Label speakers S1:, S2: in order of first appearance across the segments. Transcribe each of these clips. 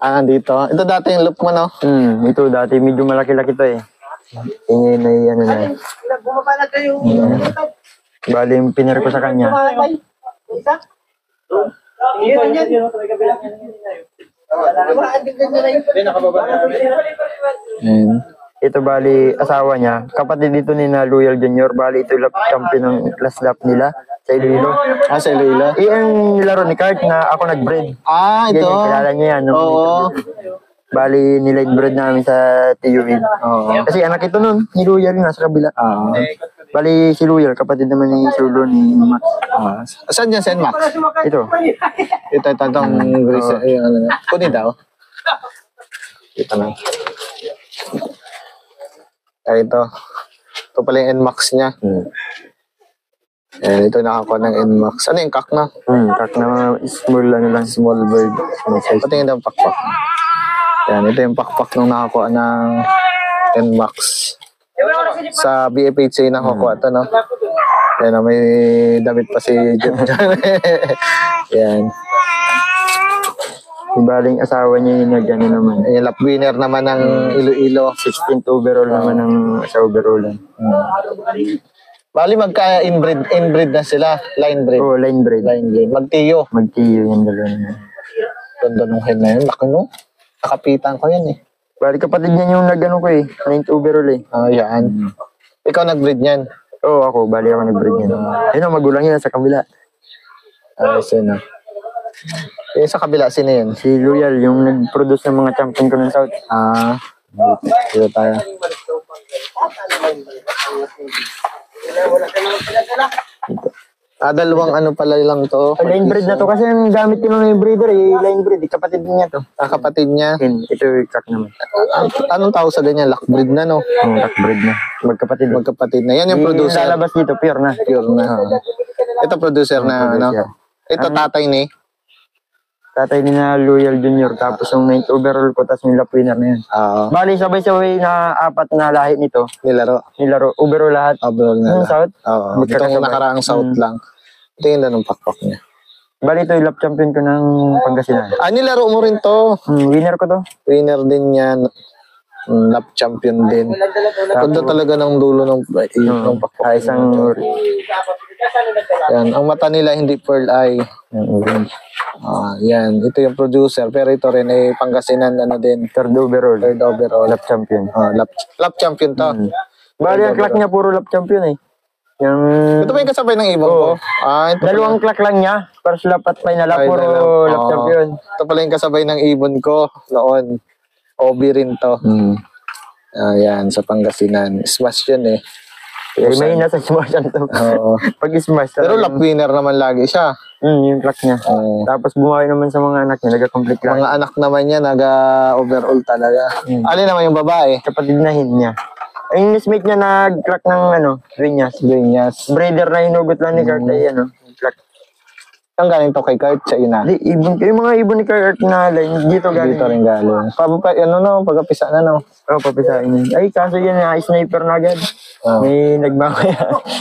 S1: Ah, dito. Ito dati yung loop mo, no?
S2: Ito dati medyo malaki-laki to eh. Ngayon ay ano na.
S3: Bumaba na kayo.
S2: Bali yung piner ko sa kanya. Ito bali asawa niya. Kapatid dito ni na Loyal Junior. Bali ito lap champion ng last lap nila. Sa Iloilo.
S1: Ah, sa Iloilo?
S2: Yung nilaro ni Kurt na ako nag-breed.
S1: Ah, ito?
S2: Yan, kilala niya yan.
S1: Oo.
S2: Bali, nila-breed namin sa TUV. Kasi anak ito nun, ni Loyal, nasa kabila. Bali, si Loyal, kapatid naman ni Sulo ni Max.
S1: Saan yan, Sen Max?
S2: Ito.
S1: Ito, itong Greece. Kunin daw. Ito na. Ay, ito. Ito pala yung NMAX niya. Eh, ito nakakuha ng NMAX. Ano yung kak na?
S2: Kak na small, ano lang, small bird.
S1: Patingin daw pakpak. Yan, ito yung pakpak nung nakakuha ng NMAX. Sa BFHA nakakuha ito, no? Yan, may damit pa si Jeff dyan. Yan.
S2: Baling asawa niya yung nag-ano naman.
S1: Yung lap winner naman ng Iloilo.
S2: 16th overall naman ng sa overallan.
S1: Bali magka-inbreed na sila. Line breed.
S2: Oo, line breed.
S1: Line breed. Magtiyo.
S2: Magtiyo yung dalawa niya.
S1: Ganda nung hen na yun. Laki no? Nakapitan ko yan eh.
S2: Bali kapatid niya yung nag-ano ko eh. 9th overall eh.
S1: Yan. Ikaw nag-breed niyan?
S2: Oo, ako. Bali ako nag-breed niyan. Ayun, magulang yan sa kabila.
S1: Sino? Yung sa kabila, sino yun?
S2: Si Loyal, yung nag-produce ng mga champion ko ng South.
S1: Dito tayo. Dalawang ano pala lang to.
S2: Line breed na to kasi ang gamit ko ng breeder eh. Line breed, kapatid niya to.
S1: Kapatid niya.
S2: Ito yung kak naman.
S1: Anong tawag sa ganyan? Lock breed na, no?
S2: Lock breed na. Magkapatid.
S1: Magkapatid na. Yan yung producer.
S2: Yung lalabas dito, pure na.
S1: Pure na. Ito producer na, ano? Ito tatay ni?
S2: Tatay ni na Loyal Junior. Tapos yung 9th overall ko, tapos yung lap winner na yan. Bali, sabay-sabay na 4 na lahi nito.
S1: Nilaro.
S2: Overall lahat.
S1: Overall na
S2: yung South?
S1: Oo. Itong nakaraang South lang. Tingin na nung pakpak niya.
S2: Bali, ito yung lap champion ko ng Pangasinan.
S1: Nilaro mo rin to.
S2: Winner ko to.
S1: Winner din yan. Lap champion din. Ganda talaga ng dulo ng pakpak.
S2: Isang
S1: yan. Ang mata nila hindi pearl eye. Yan. Ito yung producer. Pero ito rin ay Pangasinan ano din.
S2: Third overall.
S1: Lap champion. Lap champion to.
S2: Bali, ang clock niya puro lap champion eh.
S1: Ito ba yung kasabay ng ibon ko?
S2: Dalawang clock lang niya. First lap at final lap, puro lap champion.
S1: Ito pala yung kasabay ng ibon ko noon. Obi rin to. Yan, sa Pangasinan. Smash yun eh.
S2: May nasa smash yan to. Pag smash.
S1: Pero lap winner naman lagi siya.
S2: Yung clock niya. Tapos bumawi naman sa mga anak niya. Nag-complete lang.
S1: Mga anak naman niya, nag-overall talaga. Alin naman yung babae?
S2: Kapatid na niya. Yung nismate niya nag-clock ng Vinyas. Breeder na hinugot lang ni Kurt ay clock.
S1: Ang galing to kay Kurt sa ina?
S2: Di, yung mga ibon ni Kurt na line, dito galing.
S1: Dito rin galing. Pagkapisa na no?
S2: Oo, papisain yun. Ay, kaso yan sniper na agad. May nagmamaya.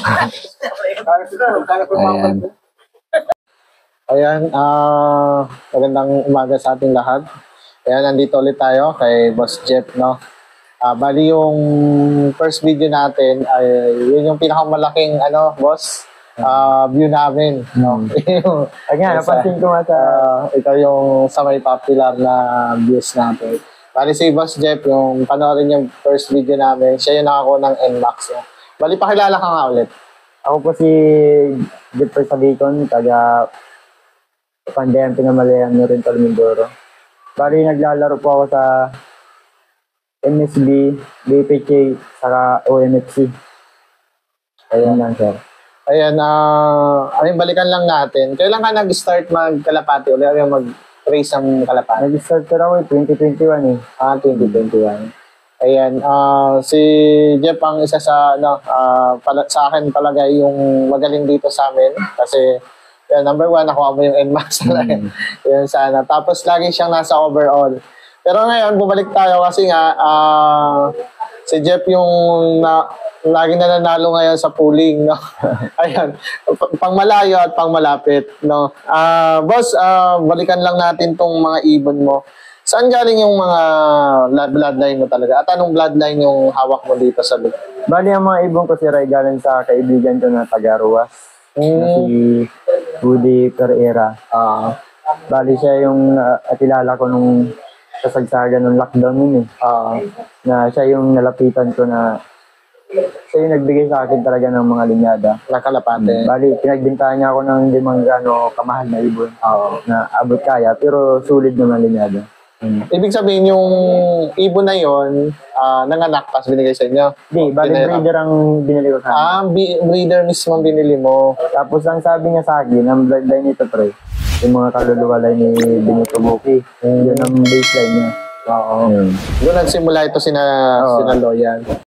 S1: Ayan, magandang umaga sa ating lahat. Ayan, nandito ulit tayo kay Boss Jeff, no? Bali yung first video natin ay yun yung pinakamalaking boss view namin, no?
S2: Ayan, napansin ko nga sa
S1: ito yung sa may popular na views natin. Bali si Boss Jeff, yung panoorin yung first video namin, siya yung nakakuha ng NMAX. No? Bali, pakilala ka nga ulit.
S2: Ako po si Jeffrey Sabicon, taga Pandayan, Pinamalayan, Oriental, Mindoro. Bali, naglalaro po ako sa MSB, BPK, saka OMFC. Ayan lang, sir.
S1: Ayan, balikan lang natin. Kailan ka nag-start mag-kalapati? Ulit yung mag-race ng kalapati?
S2: Nag-start ko ako 2021 eh.
S1: 2021. Ayan, si Jeff ang isa sa, sa akin palagay yung magaling dito sa amin. Kasi, number 1, nakuha mo yung NMAX. Yun sana. Tapos, lagi siyang nasa overall. Pero ngayon, bumalik tayo kasi nga, si Jeff yung lagi na nanalo ngayon sa pooling, no? Ayan, pang malayo at pang malapit, no? Boss, balikan lang natin tong mga ibon mo. Saan galing yung mga bloodline mo talaga? At anong bloodline yung hawak mo dito sa lugar?
S2: Bali, ang mga ibon ko si Ray galing sa kaibigan ko na taga-Ruas. Na si Woody Pereira. Bali, siya yung atilala ko nung kasagsagan ng lockdown yun eh. Na siya yung nalapitan ko na siya yung nagbigay sa akin talaga ng mga linyada.
S1: Nakalapate.
S2: Bali, pinagbintahan niya ako ng hindi man gano'ng kamahal na ibon. Na abot kaya, pero sulit naman linyada.
S1: Ibig sabihin yung ibon na yon nanganak tapos binigay sa inyo?
S2: Hindi, bali breeder ang binili ko sa akin.
S1: Breeder mismo ang binili mo.
S2: Tapos ang sabi niya sa akin, ang bloodline nito pre, yung mga kaluluwalay ni Benito Buki. Yun ang baseline niya.
S1: Doon nagsimula ito sina Loyan.